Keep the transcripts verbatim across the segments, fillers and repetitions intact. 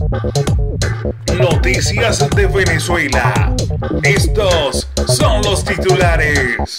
Noticias de Venezuela. Estos son los titulares.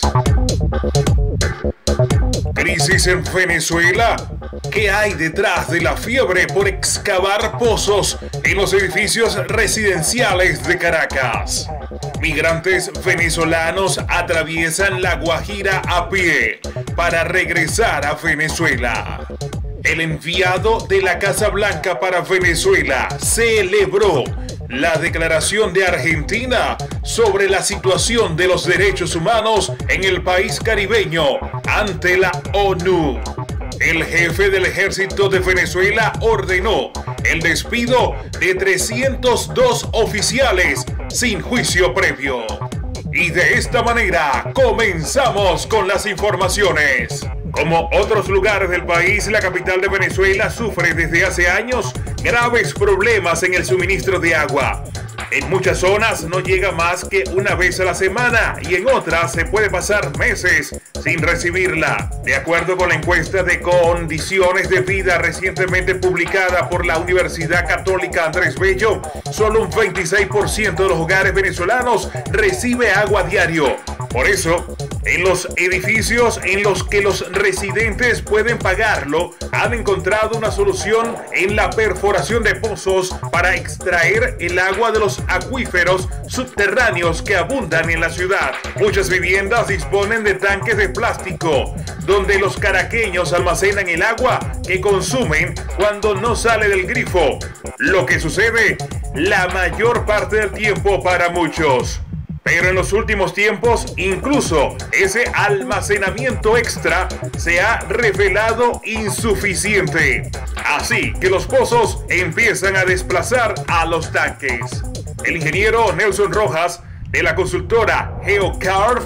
Crisis en Venezuela. ¿Qué hay detrás de la fiebre por excavar pozos en los edificios residenciales de Caracas? Migrantes venezolanos atraviesan la Guajira a pie para regresar a Venezuela. El enviado de la Casa Blanca para Venezuela celebró la declaración de Argentina sobre la situación de los derechos humanos en el país caribeño ante la ONU. El jefe del ejército de Venezuela ordenó el despido de trescientos dos oficiales sin juicio previo. Y de esta manera comenzamos con las informaciones. Como otros lugares del país, la capital de Venezuela sufre desde hace años graves problemas en el suministro de agua. En muchas zonas no llega más que una vez a la semana y en otras se puede pasar meses sin recibirla. De acuerdo con la encuesta de condiciones de vida recientemente publicada por la Universidad Católica Andrés Bello, solo un veintiséis por ciento de los hogares venezolanos recibe agua diario. Por eso, en los edificios en los que los residentes pueden pagarlo, han encontrado una solución en la perforación de pozos para extraer el agua de los acuíferos subterráneos que abundan en la ciudad. Muchas viviendas disponen de tanques de plástico, donde los caraqueños almacenan el agua que consumen cuando no sale del grifo, lo que sucede la mayor parte del tiempo para muchos. Pero en los últimos tiempos, incluso ese almacenamiento extra se ha revelado insuficiente. Así que los pozos empiezan a desplazar a los tanques. El ingeniero Nelson Rojas, de la consultora Geocarve,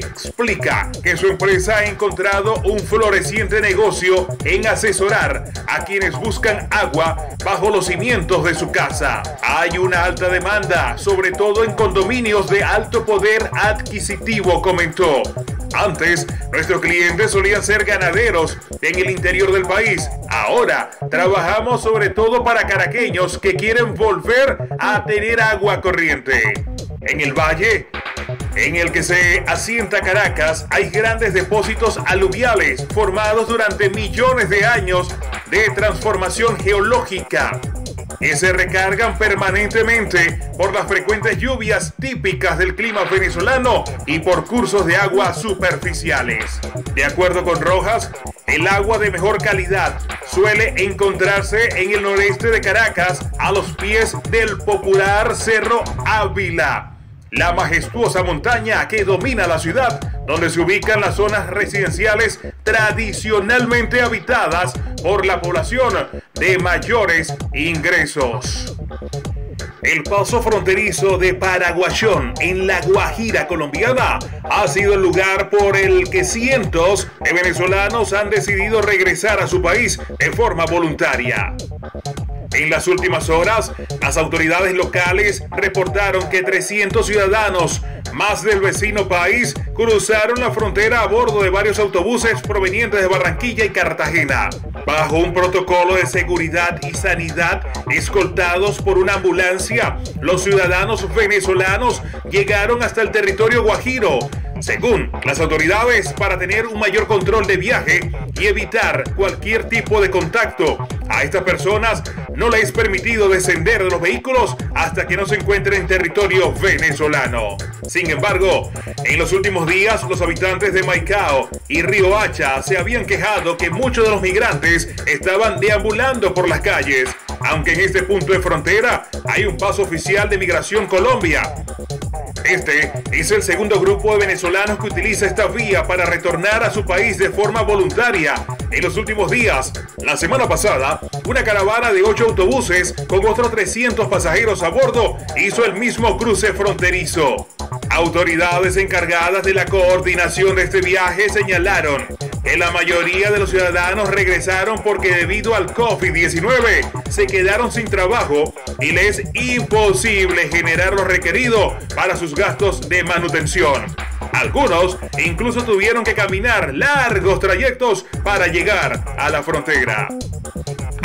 explica que su empresa ha encontrado un floreciente negocio en asesorar a quienes buscan agua bajo los cimientos de su casa. Hay una alta demanda, sobre todo en condominios de alto poder adquisitivo, comentó. Antes, nuestros clientes solían ser ganaderos en el interior del país. Ahora, trabajamos sobre todo para caraqueños que quieren volver a tener agua corriente. En el valle en el que se asienta Caracas, hay grandes depósitos aluviales formados durante millones de años de transformación geológica, que se recargan permanentemente por las frecuentes lluvias típicas del clima venezolano y por cursos de agua superficiales. De acuerdo con Rojas, el agua de mejor calidad suele encontrarse en el noreste de Caracas, a los pies del popular Cerro Ávila, la majestuosa montaña que domina la ciudad, donde se ubican las zonas residenciales tradicionalmente habitadas por la población de mayores ingresos. El paso fronterizo de Paraguayón en la Guajira colombiana ha sido el lugar por el que cientos de venezolanos han decidido regresar a su país de forma voluntaria. En las últimas horas, las autoridades locales reportaron que trescientos ciudadanos más del vecino país cruzaron la frontera a bordo de varios autobuses provenientes de Barranquilla y Cartagena, bajo un protocolo de seguridad y sanidad escoltados por una ambulancia. Los ciudadanos venezolanos llegaron hasta el territorio guajiro, según las autoridades, para tener un mayor control de viaje y evitar cualquier tipo de contacto. A estas personas no les es permitido descender de los vehículos hasta que no se encuentren en territorio venezolano. Sin embargo, en los últimos días, los habitantes de Maicao y Río Hacha se habían quejado que muchos de los migrantes estaban deambulando por las calles, aunque en este punto de frontera hay un paso oficial de Migración Colombia. Este es el segundo grupo de venezolanos que utiliza esta vía para retornar a su país de forma voluntaria. En los últimos días, la semana pasada, una caravana de ocho autobuses con otros trescientos pasajeros a bordo hizo el mismo cruce fronterizo. Autoridades encargadas de la coordinación de este viaje señalaron que la mayoría de los ciudadanos regresaron porque debido al COVID diecinueve se quedaron sin trabajo y les es imposible generar lo requerido para sus gastos de manutención. Algunos incluso tuvieron que caminar largos trayectos para llegar a la frontera.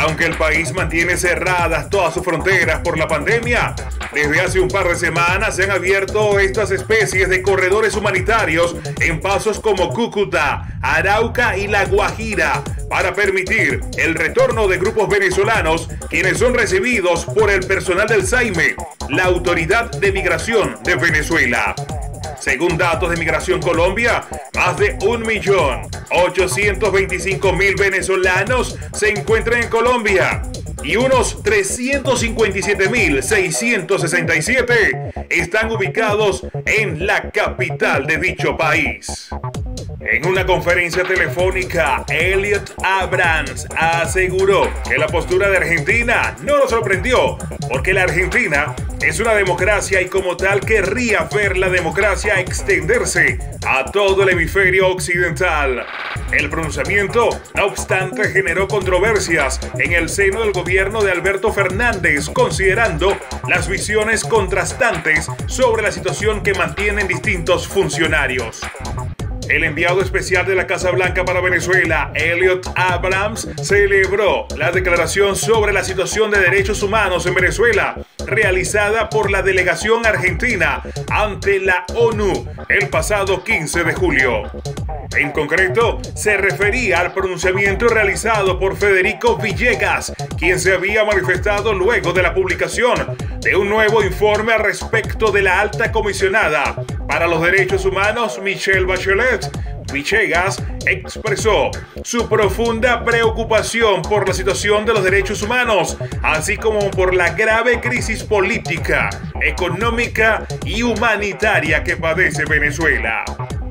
Aunque el país mantiene cerradas todas sus fronteras por la pandemia, desde hace un par de semanas se han abierto estas especies de corredores humanitarios en pasos como Cúcuta, Arauca y La Guajira para permitir el retorno de grupos venezolanos quienes son recibidos por el personal del SAIME, la Autoridad de Migración de Venezuela. Según datos de Migración Colombia, más de un millón ochocientos veinticinco mil venezolanos se encuentran en Colombia y unos trescientos cincuenta y siete mil seiscientos sesenta y siete están ubicados en la capital de dicho país. En una conferencia telefónica, Elliot Abrams aseguró que la postura de Argentina no lo sorprendió, porque la Argentina es una democracia y como tal querría ver la democracia extenderse a todo el hemisferio occidental. El pronunciamiento, no obstante, generó controversias en el seno del gobierno de Alberto Fernández, considerando las visiones contrastantes sobre la situación que mantienen distintos funcionarios. El enviado especial de la Casa Blanca para Venezuela, Elliot Abrams, celebró la declaración sobre la situación de derechos humanos en Venezuela, realizada por la delegación argentina ante la ONU el pasado quince de julio. En concreto, se refería al pronunciamiento realizado por Federico Villegas, quien se había manifestado luego de la publicación de un nuevo informe al respecto de la alta comisionada para los derechos humanos, Michelle Bachelet. Villegas expresó su profunda preocupación por la situación de los derechos humanos, así como por la grave crisis política, económica y humanitaria que padece Venezuela.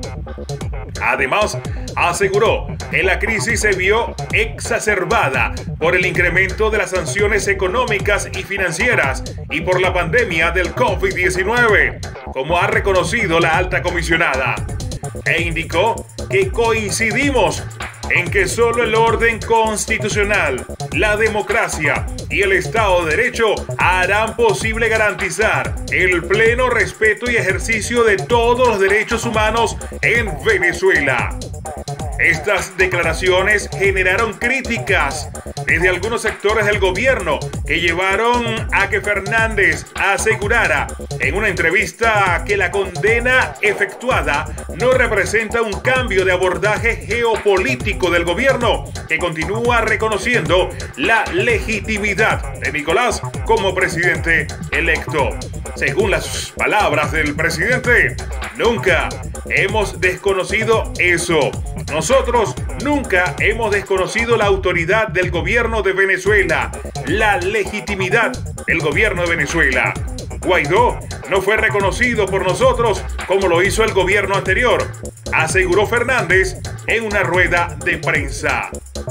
Además, aseguró que la crisis se vio exacerbada por el incremento de las sanciones económicas y financieras y por la pandemia del COVID diecinueve, como ha reconocido la alta comisionada, e indicó que coincidimos en que solo el orden constitucional, la democracia y el Estado de Derecho harán posible garantizar el pleno respeto y ejercicio de todos los derechos humanos en Venezuela. Estas declaraciones generaron críticas desde algunos sectores del gobierno que llevaron a que Fernández asegurara en una entrevista que la condena efectuada no representa un cambio de abordaje geopolítico del gobierno, que continúa reconociendo la legitimidad de Nicolás como presidente electo. Según las palabras del presidente, nunca hemos desconocido eso. Nosotros nunca hemos desconocido la autoridad del gobierno de Venezuela, la legitimidad del gobierno de Venezuela. Guaidó no fue reconocido por nosotros como lo hizo el gobierno anterior, aseguró Fernández en una rueda de prensa.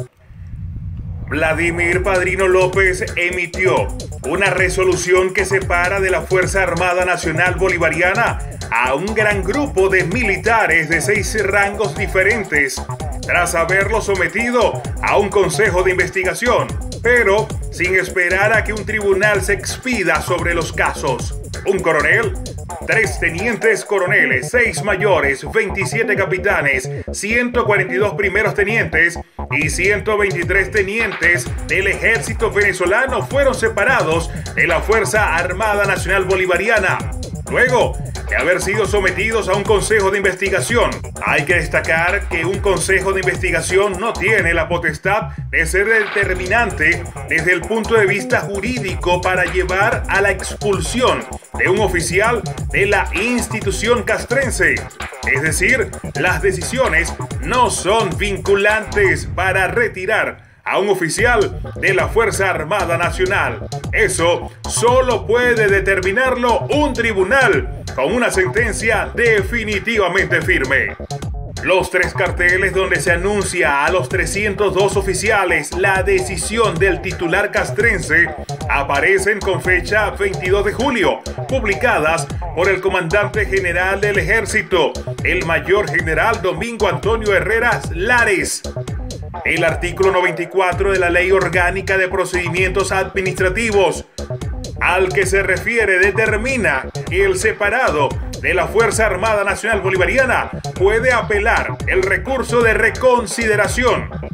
Vladimir Padrino López emitió una resolución que separa de la Fuerza Armada Nacional Bolivariana a un gran grupo de militares de seis rangos diferentes, tras haberlo sometido a un consejo de investigación, pero sin esperar a que un tribunal se expida sobre los casos. Un coronel, tres tenientes coroneles, seis mayores, veintisiete capitanes, ciento cuarenta y dos primeros tenientes y ciento veintitrés tenientes del ejército venezolano fueron separados de la Fuerza Armada Nacional Bolivariana, luego de haber sido sometidos a un consejo de investigación. Hay que destacar que un consejo de investigación no tiene la potestad de ser determinante desde el punto de vista jurídico para llevar a la expulsión de un oficial de la institución castrense. Es decir, las decisiones no son vinculantes para retirar a un oficial de la Fuerza Armada Nacional. Eso solo puede determinarlo un tribunal con una sentencia definitivamente firme. Los tres carteles donde se anuncia a los trescientos dos oficiales la decisión del titular castrense aparecen con fecha veintidós de julio, publicadas por el comandante general del ejército, el mayor general Domingo Antonio Herrera Lares. El artículo noventa y cuatro de la Ley Orgánica de Procedimientos Administrativos, al que se refiere, determina que el separado de la Fuerza Armada Nacional Bolivariana puede apelar el recurso de reconsideración.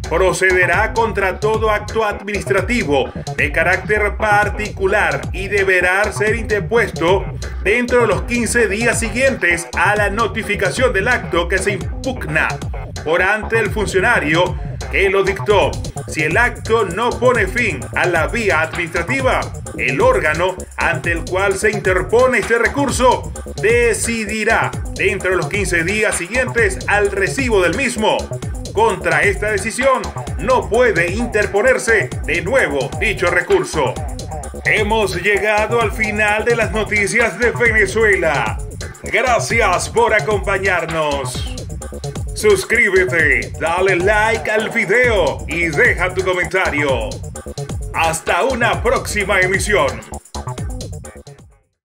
procederá contra todo acto administrativo de carácter particular y deberá ser interpuesto dentro de los quince días siguientes a la notificación del acto que se impugna por ante el funcionario que lo dictó. Si el acto no pone fin a la vía administrativa, el órgano ante el cual se interpone este recurso decidirá dentro de los quince días siguientes al recibo del mismo. Contra esta decisión no puede interponerse de nuevo dicho recurso. Hemos llegado al final de las noticias de Venezuela. Gracias por acompañarnos. Suscríbete, dale like al video y deja tu comentario. Hasta una próxima emisión.